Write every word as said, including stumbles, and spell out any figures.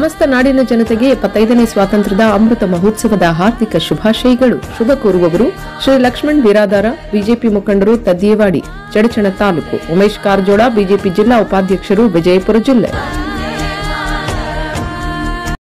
ಸಮಸ್ತ ನಾಡಿನ ಜನತೆಗೆ ಎಪ್ಪತ್ತೈದನೇ ಸ್ವಾತಂತ್ರ್ಯದ ಅಮೃತ ಮಹೋತ್ಸವದ ಹಾರ್ದಿಕ ಶುಭಾಶಯಗಳು. ಶುಭ ಕೋರುವವರು ಶ್ರೀ ಲಕ್ಷ್ಮಣ್ ಬಿರಾದಾರ, ಬಿಜೆಪಿ ಮುಖಂಡರು, ತದ್ದಿಯವಾಡಿ, ಚಡಚಣ ತಾಲೂಕು. ಉಮೇಶ್ ಕಾರಜೋಳ, ಬಿಜೆಪಿ ಜಿಲ್ಲಾ ಉಪಾಧ್ಯಕ್ಷರು, ವಿಜಯಪುರ ಜಿಲ್ಲೆ.